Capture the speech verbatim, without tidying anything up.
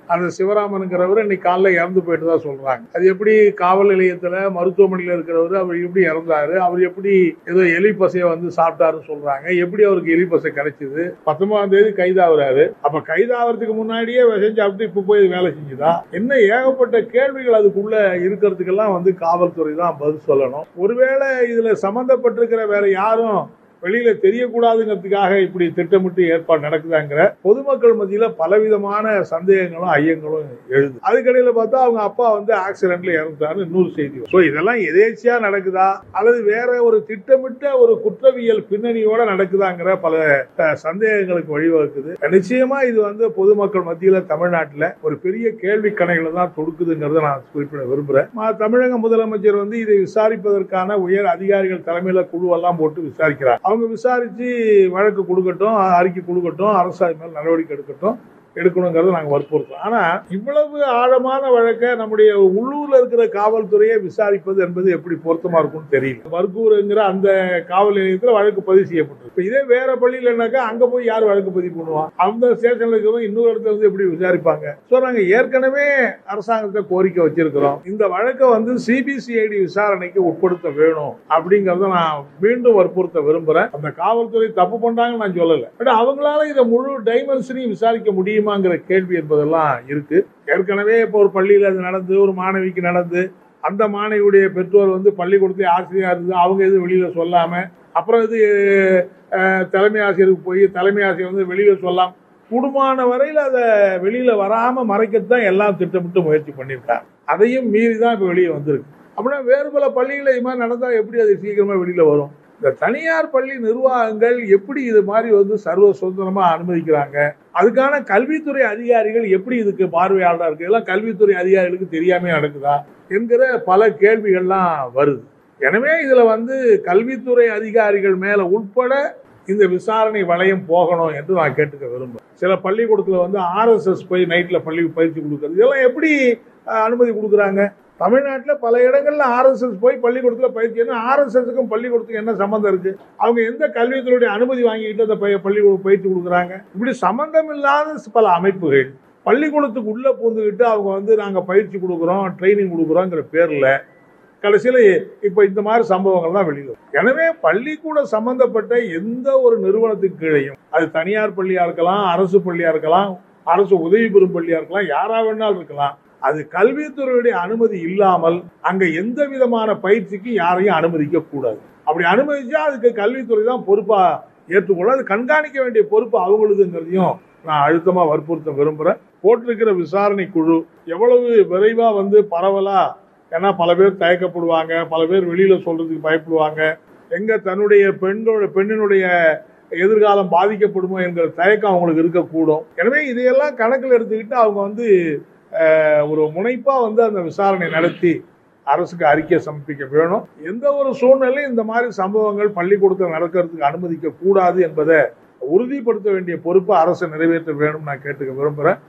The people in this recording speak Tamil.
அந்த சிவராமனுங்கிறவர் இன்னைக்கு காலைல இறந்து போயிட்டு தான் சொல்றாங்க. அது எப்படி காவல் நிலையத்துல மருத்துவமனையில இருக்கிறவர் அவர் எப்படி இறந்தாரு, அவர் எப்படி ஏதோ எலி பசைய வந்து சாப்பிட்டாருன்னு சொல்றாங்க. எப்படி அவருக்கு எலி பசை கிடைச்சது? பத்தொன்பதாம் தேதி கைதாகிறாரு. அப்ப கைதாகிறதுக்கு முன்னாடியே விஷம் சாப்பிட்டு இப்ப போய் வேலை செஞ்சுதா என்ன? ஏகப்பட்ட கேள்விகள் அதுக்குள்ள இருக்கிறதுக்கெல்லாம் வந்து காவல்துறை தான் பதில் சொல்லணும். ஒருவேளை இதுல சம்பந்தப்பட்டிருக்கிற வேற யாரும் வெளியில தெரியக்கூடாதுங்கிறதுக்காக இப்படி திட்டமிட்டு ஏற்பாடு நடக்குதாங்கிற பொதுமக்கள் மத்தியில பலவிதமான சந்தேகங்களும் ஐயங்களும் எழுது. அதுக்கடையில பார்த்தா அவங்க அப்பா வந்து ஆக்சிடென்ட்ல இறந்தாரு இன்னொரு செய்தி. சோ இதெல்லாம் எதேச்சியா நடக்குதா அல்லது வேற ஒரு திட்டமிட்ட ஒரு குற்றவியல் பின்னணியோட நடக்குதாங்கிற பல சந்தேகங்களுக்கு வழிவகுக்குது. நிச்சயமா இது வந்து பொதுமக்கள் மத்தியில தமிழ்நாட்டில் ஒரு பெரிய கேள்வி கணைகளை தான் தொடுக்குதுங்கிறத நான் குறிப்பிட விரும்புறேன். தமிழக முதலமைச்சர் வந்து இதை விசாரிப்பதற்கான உயர் அதிகாரிகள் தலைமையில குழுவெல்லாம் போட்டு விசாரிக்கிறார். அவங்க விசாரிச்சு வழக்கு கொடுக்கட்டும், அறிக்கை கொடுக்கட்டும், அரசு மேல் நடவடிக்கை எடுக்கட்டும், எடுக்கணுங்கிறத நாங்க வற்புறுத்தோம். ஆனா இவ்வளவு ஆழமான வழக்கை நம்முடைய உள்ளூர்ல இருக்கிற காவல்துறையை விசாரிப்பது என்பது எப்படி பொருத்தமா இருக்கும்னு தெரியல. பர்கூர்ங்கிற அந்த காவல் நிலையத்தில் வழக்கு பதிவு செய்யப்பட்டது. இப்ப இதே வேற பள்ளியிலனாக்கா அங்க போய் யார் வழக்கு பதிவு பண்ணுவான்? அந்த ஸ்டேஷன்ல இருக்கிறவங்க இன்னொரு இடத்துல இருந்து எப்படி விசாரிப்பாங்க? சோ நாங்க ஏற்கனவே அரசாங்கத்தை கோரிக்கை வச்சிருக்கிறோம். இந்த வழக்கை வந்து சிபிசிஐடி விசாரணைக்கு உட்படுத்த வேணும் அப்படிங்கறத நான் மீண்டும் வற்புறுத்த விரும்புறேன். அந்த காவல்துறை தப்பு பண்றாங்கன்னு நான் சொல்லல. பட் அவங்களால இதை முழு டைமென்ஷனையும் விசாரிக்க முடியும் கேள்வி என்பதெல்லாம் இருக்கு. ஏற்கனவே இப்போ ஒரு பள்ளியில் அது நடந்து, ஒரு மாணவிக்கு நடந்து, அந்த மாணவியுடைய பெற்றோர் வந்து பள்ளிக்கூடத்தில் ஆசிரியர் இருந்து அவங்க எதுவும் வெளியில சொல்லாம, அப்புறம் இது தலைமை ஆசிரியருக்கு போய் தலைமை ஆசிரியர் வந்து வெளியில சொல்லாம, குடும்பமான வரையில் அதை வெளியில வராம மறைக்கத்தான் எல்லாம் திட்டமிட்டு முயற்சி பண்ணியிருக்காங்க. அதையும் மீறி தான் இப்ப வெளியே வந்திருக்கு. அப்படின்னா வேறு பல பள்ளிகளை இது மாதிரி நடந்தா எப்படி அது சீக்கிரமா வெளியில வரும்? இந்த தனியார் பள்ளி நிர்வாகங்கள் எப்படி இது மாதிரி வந்து சர்வ சுதந்திரமா அனுமதிக்கிறாங்க? அதுக்கான கல்வித்துறை அதிகாரிகள் எப்படி இதுக்கு பார்வையாளராக இருக்கு? இதெல்லாம் கல்வித்துறை அதிகாரிகளுக்கு தெரியாம நடக்குதா என்கிற பல கேள்விகள்லாம் வருது. எனவே இதுல வந்து கல்வித்துறை அதிகாரிகள் மேல உட்பட இந்த விசாரணை வளையம் போகணும் என்று நான் கேட்டுக்க விரும்புறேன். சில பள்ளிக்கூடத்துல வந்து ஆர் எஸ் எஸ் போய் நைட்ல பள்ளி பயிற்சி கொடுக்கறது, இதெல்லாம் எப்படி அனுமதி கொடுக்குறாங்க? தமிழ்நாட்டில் பல இடங்கள்ல ஆர் எஸ் எஸ் போய் பள்ளிக்கூடத்துல பயிற்சி. ஆர் எஸ் எஸ்க்கும் பள்ளிக்கூடத்துக்கு என்ன சம்பந்தம் இருக்கு? அவங்க எந்த கல்வித்துறையுடைய அனுமதி வாங்கிட்டு அந்த பள்ளிக்கூடம் பயிற்சி கொடுக்குறாங்க? இப்படி சம்பந்தம் இல்லாத பல அமைப்புகள் பள்ளிக்கூடத்துக்கு உள்ள பூந்துக்கிட்டு அவங்க வந்து நாங்க பயிற்சி கொடுக்குறோம், ட்ரைனிங் கொடுக்குறோங்கிற பேர்ல கடைசியில இப்ப இந்த மாதிரி சம்பவங்கள் தான் வெளியில. எனவே பள்ளிக்கூட சம்பந்தப்பட்ட எந்த ஒரு நிறுவனத்துக்கு கீழையும், அது தனியார் பள்ளியா இருக்கலாம், அரசு பள்ளியா இருக்கலாம், அரசு உதவி பெறும் பள்ளியா இருக்கலாம், யாரா வேணாலும் இருக்கலாம், அது கல்வித்துறையுடைய அனுமதி இல்லாமல் அங்க எந்த விதமான பயிற்சிக்கு யாரையும் அனுமதிக்க கூடாது. அப்படி அனுமதிச்சா அதுக்கு கல்வித்துறை தான் பொறுப்பா ஏற்றுக்கொள்ள, அது கண்காணிக்க வேண்டிய பொறுப்பு அவங்களுதுங்கிறதையும் நான் அழுத்தமா வற்புறுத்த விரும்புறேன். போட்டிருக்கிற விசாரணை குழு எவ்வளவு விரைவா வந்து பரவலா, ஏன்னா பல பேர் தயக்கப்படுவாங்க, பல பேர் வெளியில சொல்றதுக்கு பயப்படுவாங்க, எங்க தன்னுடைய பெண்களோட பெண்ணினுடைய எதிர்காலம் பாதிக்கப்படுமோ என்கிற தயக்கம் அவங்களுக்கு இருக்கக்கூடும். எனவே இதையெல்லாம் கணக்கில் எடுத்துக்கிட்டு அவங்க வந்து ஒரு முனைப்பா வந்து அந்த விசாரணை நடத்தி அரசுக்கு அறிக்கை சமர்ப்பிக்க வேணும். எந்த ஒரு சூழ்நிலையும் இந்த மாதிரி சம்பவங்கள் பள்ளிக்கூடத்தில் நடக்கிறதுக்கு அனுமதிக்க கூடாது என்பதை உறுதிப்படுத்த வேண்டிய பொறுப்பு அரசு நிறைவேற்ற வேணும் நான் கேட்டுக்க விரும்புறேன்.